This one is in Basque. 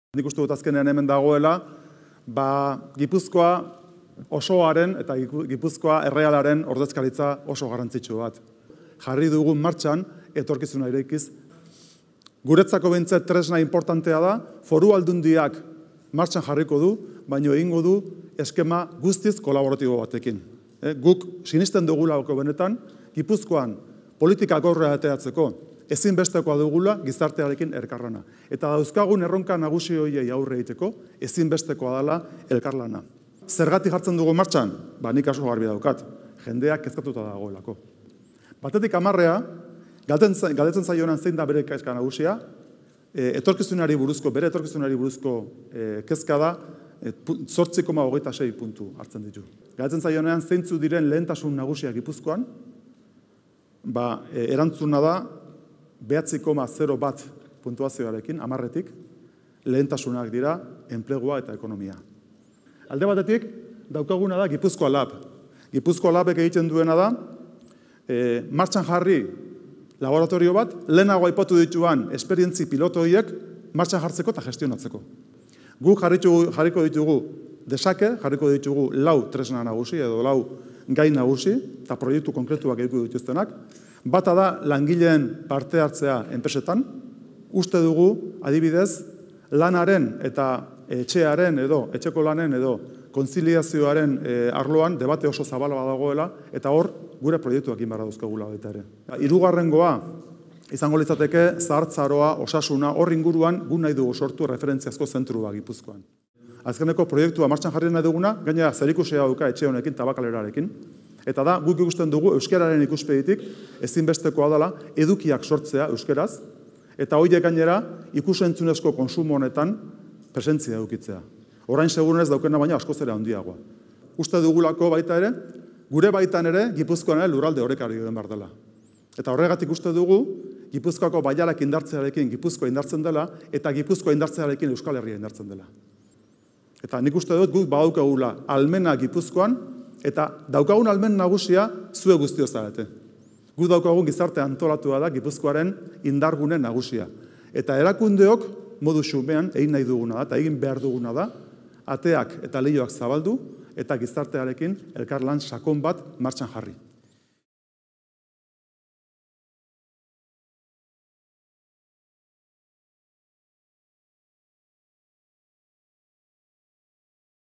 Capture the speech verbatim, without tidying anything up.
Nik uste dut azkenean hemen dagoela, ba, Gipuzkoa osoaren eta Gipuzkoa errealaren ordezkaritza oso garrantzitsu bat. Jarri dugun martxan, etorkizuna irekiz. Guretzako behintzat tresna importantea da, foru aldundiak martxan jarriko du, baino egingo du eskema guztiz kolaboratibo batekin. E, guk sinisten dugulako benetan, Gipuzkoan politikak aurrera ateratzeko, ezinbestekoa dugula gizartearekin elkarlana. Eta dauzkagun erronka nagusi horiei aurre egiteko, ezinbestekoa dela elkarlana. Zergatik jartzen dugu martxan? Ba, nik asko garbi daukat. Jendeak kezkatuta dagoelako. Batetik hamarrea, galdetzen zaionan zein da bere kezka nagusia, etorkizunari buruzko, bere etorkizunari buruzko kezka da, zortzi koma hogeita sei puntu hartzen ditu. Galdetzen zaionean zeintzu diren lehentasun nagusiak Gipuzkoan, ba, erantzuna da, behatzi koma zero bat puntuazioarekin, hamarretik, lehentasunak dira, enplegua eta ekonomia. Alde batetik, daukaguna da Gipuzkoa Lab. Gipuzkoa Labek egiten duena da, e, martxan jarri laboratorio bat, lehenago aipatu dituan esperientzi piloto horiek martxan jartzeko eta gestionatzeko. Guk jarriko ditugu desake, jarriko ditugu lau tresna nagusi edo lau gai nagusi, eta proiektu konkretuak egiko dituztenak. Bata da langileen parte hartzea enpresetan. Uste dugu, adibidez, lanaren eta etxearen edo, etxeko lanen edo, konziliazioaren arloan debate oso zabala badagoela, eta hor gure proiektuak inbarra dauzkagula baita ere. Hirugarrengoa izango litzateke zahartzaroa, osasuna, hor inguruan gu nahi dugu sortu referentziazko zentrua Gipuzkoan. Azkeneko proiektua martxan jarri nahi duguna, gainera zerikusia dauka etxe honekin, tabakalerarekin, eta da, guk ikusten dugu euskararen ikuspegitik ezinbestekoa dela edukiak sortzea euskeraz, eta horiek gainera ikusentzunezko konsumo honetan presentzia edukitzea. Orain segurenez daukena baina askoz ere handiagoa. Uste dugulako baita ere, gure baitan ere Gipuzkoan ere lurralde orekari den behar dela. Eta horregatik uste dugu, Gipuzkoako baialak indartzearekin Gipuzkoa indartzen dela, eta Gipuzkoa indartzearekin Euskal Herria indartzen dela. Eta nik uste dut guk badaukagula almena Gipuzkoan, eta daukagun almen nagusia zue guztio zarete. Gu daukagun gizarte antolatua da Gipuzkoaren indargune nagusia. Eta erakundeok modu xumean egin nahi duguna da, eta egin behar duguna da, ateak eta leihoak zabaldu, eta gizartearekin elkarlan sakon bat martxan jarri.